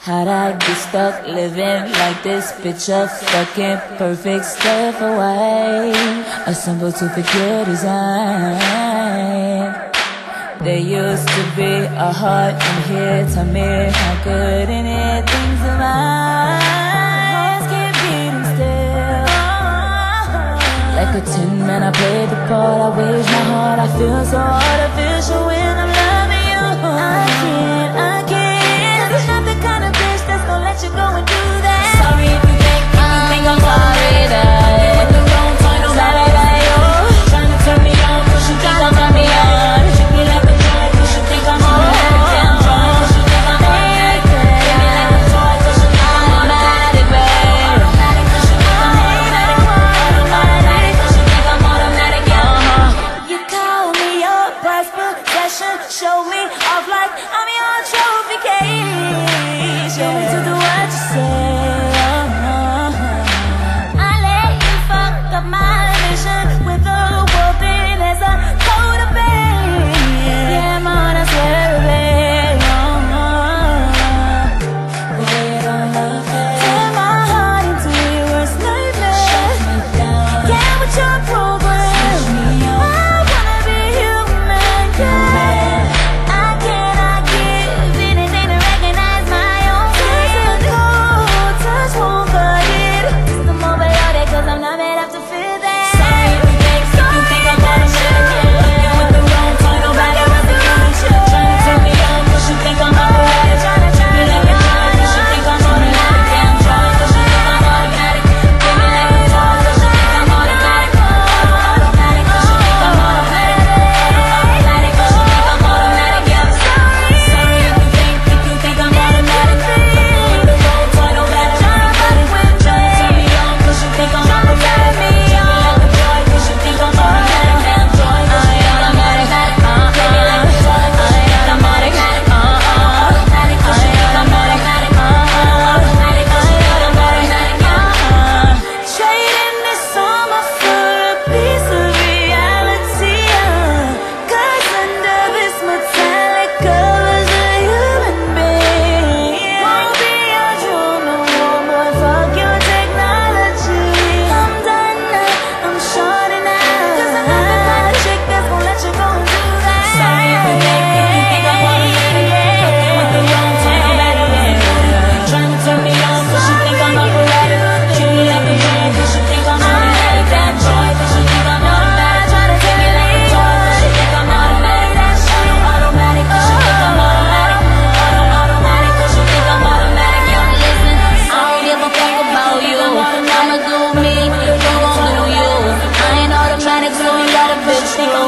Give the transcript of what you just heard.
How'd I get stuck living like this? Picture fucking perfect step away. A symbol to forget design. There used to be a heart in here. Tell me how good in it things of mine. Hearts keep beating still. Like a tin man, I played the part. I waged my heart. I feel so artificial when I'm loving you. I can't. I'm not the kind of bitch that's gonna let you go and do that. Sorry if you think I'm sorry that you with the wrong time. Sorry that you trying to turn me on, but you think I'm turn me on. Treat me like a joy, but you think I'm automatic. Damn drunk, but you think I'm automatic. Treat me like a toy, but you think I'm automatic, babe. Automatic, but you think I'm automatic. Automatic, but you think I'm automatic, yeah. You call me your prized possession, show me off like I'm your trophy case. Show me to do what you say. I let you fuck up my vision with a whooping as a coat of pain. Yeah, I'm on a swear, babe. Tear my heart into your worst nightmare. Get with your program. I wanna be human, yeah. I cannot give anything to recognize my own physical touch won't cut it. I'm overloaded 'cause I'm not made up to feel that. Sorry if you think I'm automatic. You with the wrong time, nobody wants to use you. Trying to turn me on, but you think I'm operatic. Treat me like a joy, but you think I'm automatic. Damn drunk, but you think I'm automatic. Treat me like a toy, but you think I'm automatic. Automatic, but you think I'm automatic. Automatic, but you think I'm automatic, yeah. Sorry if you think I'm automatic. You with the wrong time, nobody wants to use you. Trying to turn me on, but you think I'm automatic. Treat me like a joy, but you think I'm automatic. Damn joy, but you think I'm automatic. Treat me like a toy, but you think I'm automatic. Automatic, but you think I'm automatic. Automatic, but you think I'm automatic, yeah. Trading this summer for a piece of reality, 'cause under this metallic cover's a human being. Won't be your drone no more, boy, fuck your technology. I'm done now, I'm shorting out, 'cause I'm not the kind of chick that's gonna let you go and do that. Sorry if you think I'm automatic. You with the wrong time, nobody wants to use you. Trying to turn me on, but you think I'm operatic. Treat me like a joy, but you think I'm automatic. Damn joy, but you think I'm automatic. Try to take me like a toy, but you think I'm automatic. Automatic, but you think I'm automatic. Automatic, but you think I'm automatic. Yo, listen, I don't give a fuck about you. I'ma do me, you gon' do you. I ain't automatic, so you got a bitch think I'm